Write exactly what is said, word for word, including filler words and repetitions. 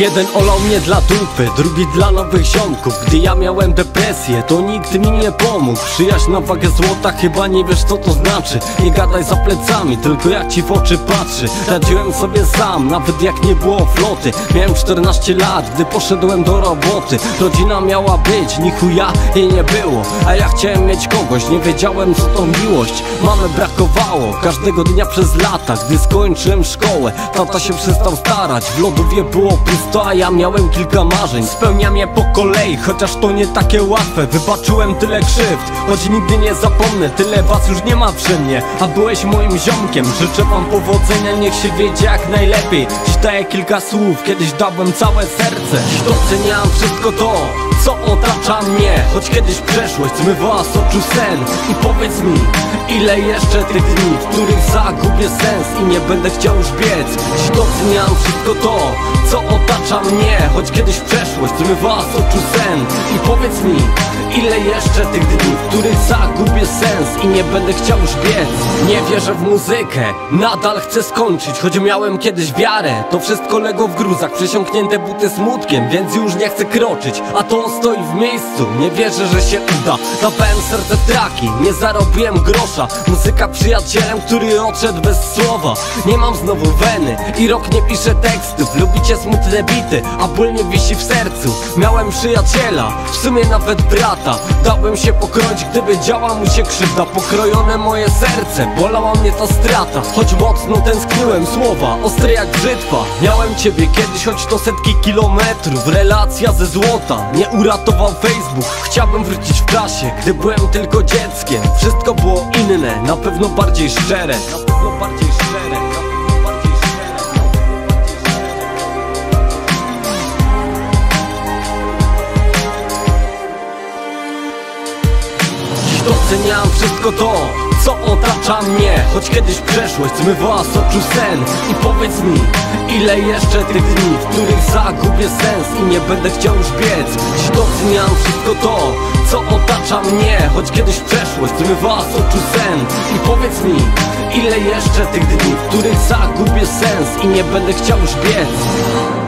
Jeden olał mnie dla dupy, drugi dla nowych ziomków. Gdy ja miałem depresję, to nikt mi nie pomógł. Przyjaźń na wagę złota, chyba nie wiesz co to znaczy. Nie gadaj za plecami, tylko jak ci w oczy patrzy. Radziłem sobie sam, nawet jak nie było floty. Miałem czternaście lat, gdy poszedłem do roboty. Rodzina miała być, ni chuja jej nie było. A ja chciałem mieć kogoś, nie wiedziałem co to miłość. Mamy brakowało każdego dnia przez lata. Gdy skończyłem szkołę, tata się przestał starać. W lodówie było pusto, a ja miałem kilka marzeń. Spełniam je po kolei, chociaż to nie takie łatwe. Wybaczyłem tyle krzywd, choć nigdy nie zapomnę. Tyle was już nie ma przy mnie, a byłeś moim ziomkiem. Życzę wam powodzenia, niech się wiedzie jak najlepiej. Dziś daję kilka słów, kiedyś dałem całe serce. Dziś doceniam wszystko to, co otacza mnie. Choć kiedyś przeszłość zmywała z oczu sen. I powiedz mi, ile jeszcze tych dni, w których zagubię sens i nie będę chciał już biec. Dziś doceniam wszystko to, co otacza mnie. Choć kiedyś przeszłość zmywała z oczu sen. I powiedz mi, ile jeszcze tych dni, w których zagubię sens i nie będę chciał już biec. Nie wierzę w muzykę, nadal chcę skończyć. Choć miałem kiedyś wiarę, to wszystko legło w gruzach. Przesiąknięte buty smutkiem, więc już nie chcę kroczyć. A to stoi w miejscu, nie wierzę, że się uda. Dawałem serce w traki, nie zarobiłem grosza. Muzyka przyjacielem, który odszedł bez słowa. Nie mam znowu weny i rok nie piszę tekstów. Lubicie smutne bity, a ból nie wisi w sercu. Miałem przyjaciela, w sumie nawet brata. Dałem się pokroić, gdyby działa mu się krzywda. Pokrojone moje serce, bolała mnie ta strata. Choć mocno tęskniłem, słowa ostre jak brzytwa. Miałem ciebie kiedyś, choć to setki kilometrów. Relacja ze złota, nie uratował Facebook. Chciałbym wrócić w klasie, gdy byłem tylko dzieckiem. Wszystko było inne, na pewno bardziej szczere. Na pewno bardziej szczere, na pewno bardziej szczere. Dziś doceniam wszystko to, co otacza mnie. Choć kiedyś przeszłość zmywała z oczu sen. I powiedz mi, ile jeszcze tych dni, w których zagubię sens i nie będę chciał już biec. Dziś doceniam wszystko to, co otacza mnie. Choć kiedyś przeszłość zmywała z oczu sen. I powiedz mi, ile jeszcze tych dni, w których zagubię sens i nie będę chciał już biec.